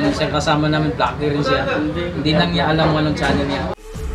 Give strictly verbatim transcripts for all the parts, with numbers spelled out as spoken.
siya kasama namin, vlogger rin siya. Hindi lang niya alam kung anong channel niya.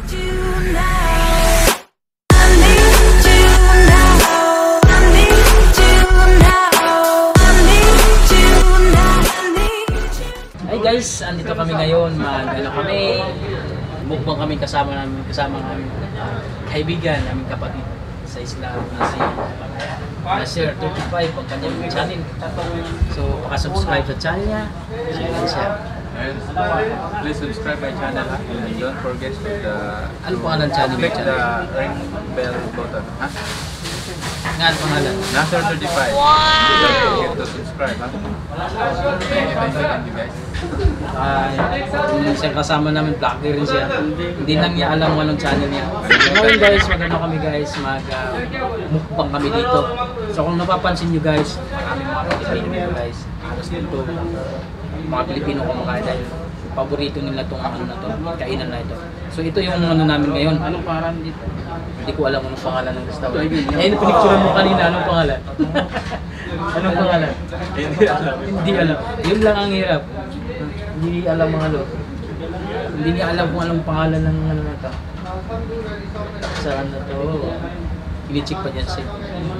Hi guys, andito kami ngayon, mag ano kami, mukbang kami kasama namin, kasama namin kaibigan, namin kapatid sa Islam na si Nasir thirty-five, ang kanyang channel. So, pakasubscribe sa channel niya, share din siya. And please subscribe my channel and don't forget the Ano pangalan channel? click the ring bell button. Ha? Nga, ano pangalan? Nasir thirty-five. Don't forget to subscribe. Ha? Thank you, thank you, thank you guys. Uh, siya kasama namin, vlogger rin siya. Hindi lang niya alam kung anong channel niya. So ngayon guys, magano kami guys, mag uh, mukbang kami dito. So kung napapansin nyo guys, maraming mga Pilipino dito guys. Halos dito, mga Pilipino kumakain dahil paborito nila itong ano na to, kainan na ito. So ito yung ano namin ngayon. Anong pangalan dito? Hindi ko alam anong pangalan ng restaurant. Ayun, pinicturean mo kanina, anong pangalan? Anong pangalan? Hindi alam. Hindi alam. Yun lang ang hirap. Hindi alam mga lo. Hindi niya alam kung anong pangalan ng ano na to. Saan na to? Ini-check pa dyan siya.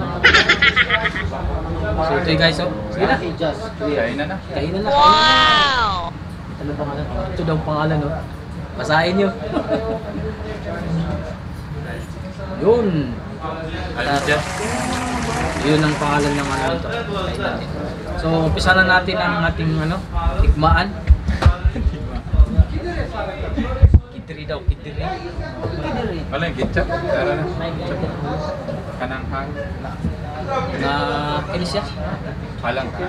So ito guys, oh. Sige na. Kainan na. Kainan na. Wow! Ano pangalan? Ito daw ang pangalan, oh. Basahin nyo. Yun. Alam dyan. Yun ang pangalan ng ano ito. So umpisa na natin ang ating ano, tikmaan. Kitiri daw, kitiri. Wala yung ketchup. Tara na. Kanang hang. Na ini siya. Halang ka.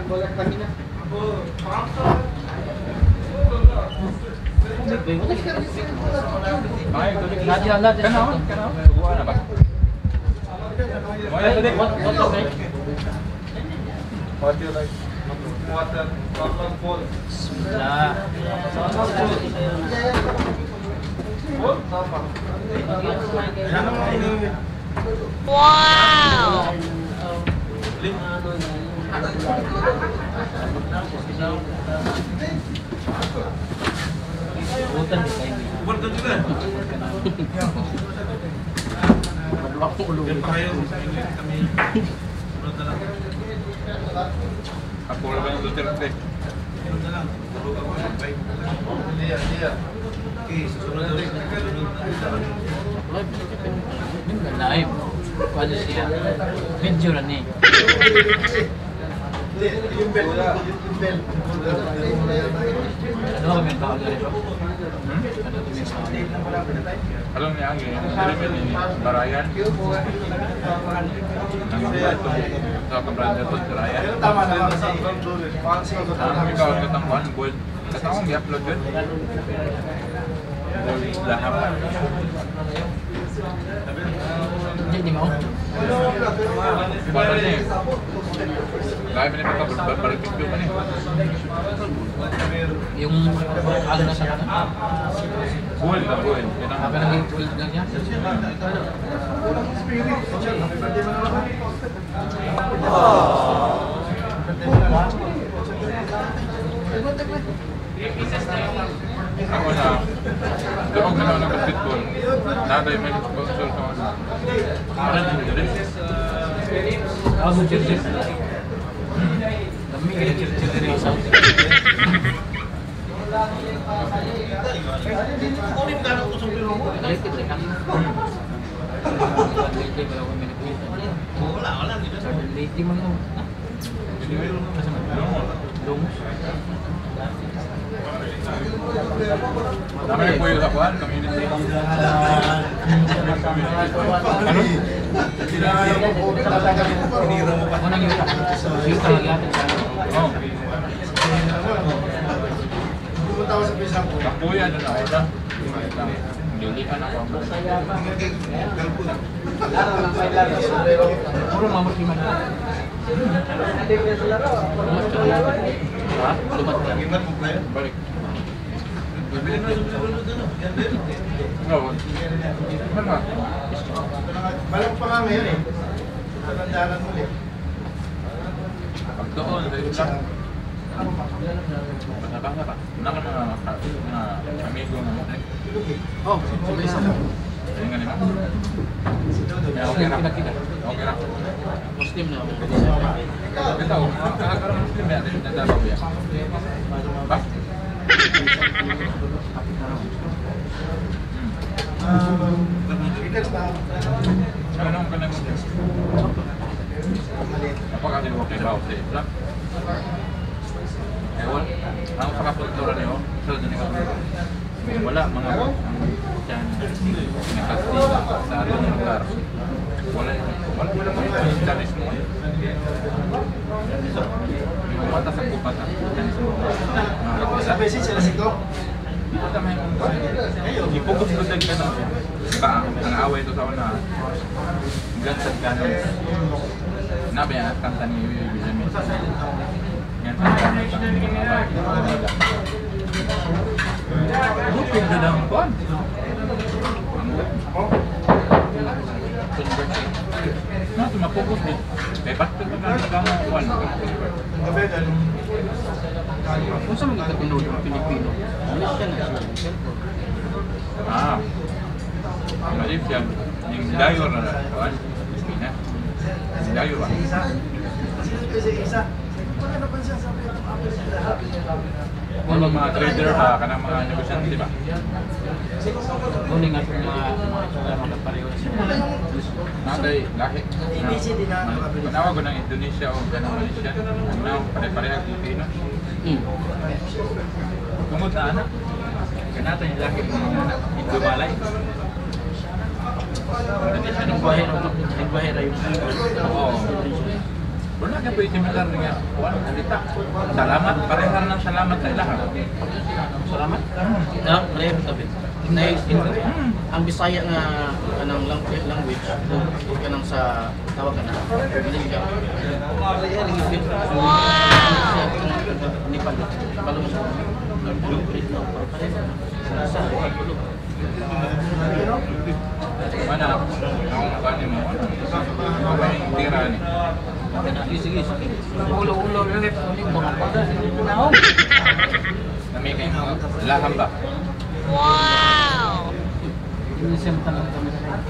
Ay, tuloy. Natin lang natin. Kanaw? Kanaw? Subuan na ba? What, what okay? What do you like? Water, water fall. Bismillah. Wow! Utan di kayo. Water juga. Maluwak po ulo. Kami. Ako lang yung Duterte. Iya, iya. Oke, susunod ulit. Live. Ano siya? Video na ni. Yung bell, yung bell. Ano kami ang tawag nito? Hmm? Ano kami ang tawag nito? Alam niya ang yun, delivery ni Barayan. Sa kabranda to, Barayan. Tama naman sa Ang ikaw ang katang one, gold. Katang i-upload yun. Gold lahap. Hindi, hindi mo. Wala niya eh. Kaya mo na pagkabalikit ko pa niya. Yung ano na sa kanan? Gold na gold. Yan ang Sabi naging gold lang niya? ako na. Doon ka na ng basketball. Naday may sponsor ka. Para din din. Ako sa churches. Dami ka na churches din sa Wala, wala dito. late man mo. Lungs. Dami na po yung lakuan, community. Ano? Unang yuta. Yuta yata siya. Oo. Pumunta ako sa pisang ko. Kakuya na ako na. Hindi ka na ako. Puro mamot lima na. Ha? Lumat ka. Gimat mo ba yun? Balik. Bibili mo yung sulod ano? Yan din. Oo. Ano? Balik pa nga ngayon eh. Tatandaan mo ulit. Pag doon, dahil lang. Bata-bata pa. Naka mga mga amigo na mo. Oh, sabay isa. Ayun nga nila. Kaya okay na. Okay na. Muslim na ako. Kita oh, kakakaroon ng Muslim ya, nagdadabaw ya. Ba? Ano nang ka nag-Muslim? Apakah di waktu bawa sa Islam? Ewan, ang kakakultura niyo, sa dito ka wala mga dyan nakasti sa ating lugar. Wala wala wala mga Islamist mo. Mata sa kupatan. Sabi si sila sito. Ipokus ko din ka na. Ba, ang away ito sa una. Gansad ka na. Nabi ang kanta ni William Smith. Yan sa kanta ng mga away. Lupin na lang po. No, tumapokus din. Eh, bakit ito na nagkakakuan? Kung saan mga katinood ng Pilipino? Malaysia na siya. Ah. Malaysia. Yung dayo na lang. Kuan? Pilipinas. Yung dayo ba? Ano mga trader ha? Kanang mga negosyante, di ba? Kunin nga itong mga mga mga pareho na siya. Natay, lahi. Panawag ko ng Indonesia o ganang Malaysia. Ano, pare-pareha Pilipino. Hmm. Tungod na anak. Kanata yung lahi ng anak. Indomalay. Indonesia ng Lingwahe na lingwahe na yung Oo. Wala ka pwede similar nga. Kuan, alita. Salamat. Pareha ng salamat sa ilaha. salamat. Na, pareho tabi. Na ang Bisaya nga kanang language language o kanang sa tawag kana. Malaysia. Wow. Nepal. Balong sa. Mana? Ang kanin mo. Ano ba yung tira ni? Sige, sige, sige. Ulo-ulo ulit. Mga pagda. Nami kayo laham ba? Wow! Ini siya tanong kami.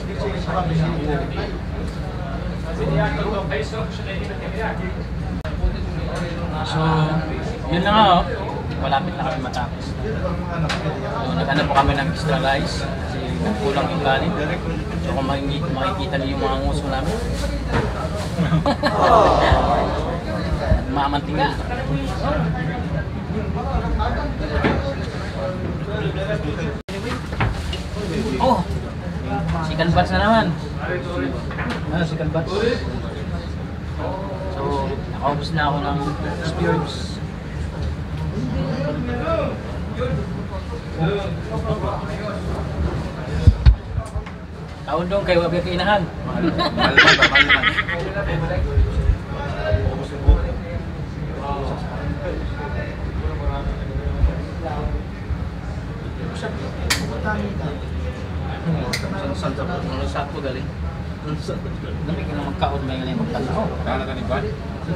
So, yun na nga oh. Malapit na kami matapos. So, naghanap po kami ng extra rice kasi kulang yung kanin. So, kung makikita, makikita niyo yung mga nguso namin. Mamantingan. Oh! Chicken bats na naman. Ano, chicken bats? So, nakaubos na ako ng spirits. Taon dong kayo wag kainahan. Malman ba? Malman. Saan sa mga sako galing? Dami ka na magkaon may galing magtanaw. Kala ka ni Juan?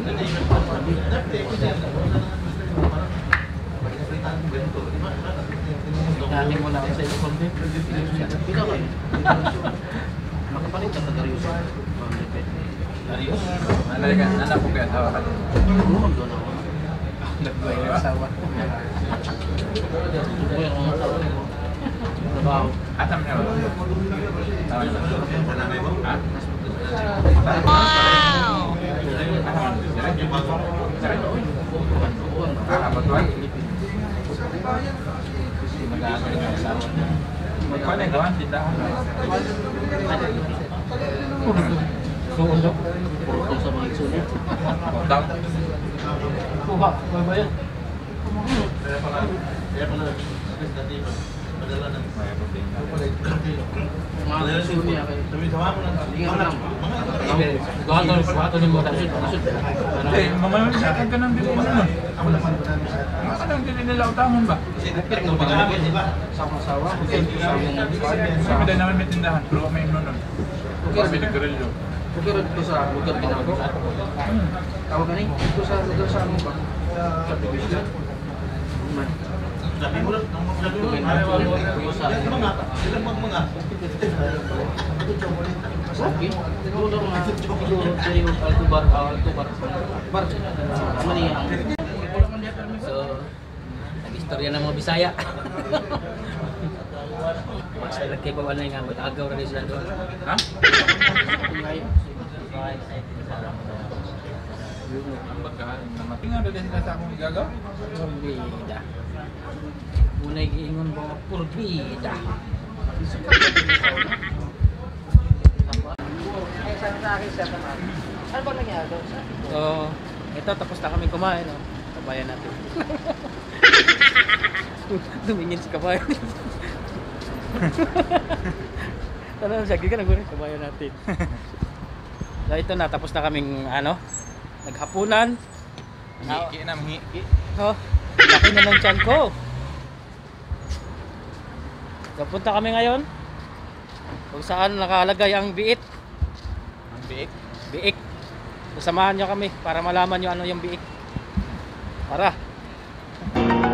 Tingnan mo na ako sa iyo konti. Pila kayo? Makapalit ka sa Darius. Darius? Nalala ka, nalala po kaya tawa ka. Lumag doon ako. Nagbuhay ng asawa. Nagbuhay ng asawa. Trabaho. Atam niya ba? Tawa niya. Ha? Wow! Ah, batuan? Mag-aagay ng asawa. Magkano yung gawan? Tindahan. Suon daw. Purutong sa mga isunod. Utang. Kuha. Kuha ba yan? Mga isunod niya kayo. Hindi nga alam. Kuha to. Kuha to ni mo. Nasud. Nasud. Hindi, mamamasakan ka ng dili mo naman. Mga ka nang dili nila utangan ba? Bukit ng pagkakit. Sama-sawa. Bukit. Sabi din naman may tindahan, pero may inom nun. Sabi nag-grillo. Bukit ko sa lugar ginagawa. Tawag ka ni? Ito sa lugar sa ano ba? Sabi mo lang, ang mga sabi mo, ayaw mo. Yan, mga, ilang mga mga. Okay. Siguro nga, siguro sa'yo, altubar, altubar. Bar, mali ang... So, nag-istorya ng mga Bisaya. Mas lagi pa wala nga mag-agaw rin sila doon. Ha? Ang baga, namating nga rin sila sa akong igagaw. Purbida. Unay giingon ko, purbida. Ano ba nangyari doon? So, ito tapos na kami kumain. Oh. Kabayan natin. Tumingin si kabayan. Ano, sige ka nagunin, kabayan natin. So, ito na, tapos na kaming ano, naghapunan. Hiki na, hiki. Oh, laki na ng tiyan ko. So, punta kami ngayon kung saan nakalagay ang biik. Ang biik. Biik. So, samahan nyo kami para malaman nyo ano yung biik. Tara.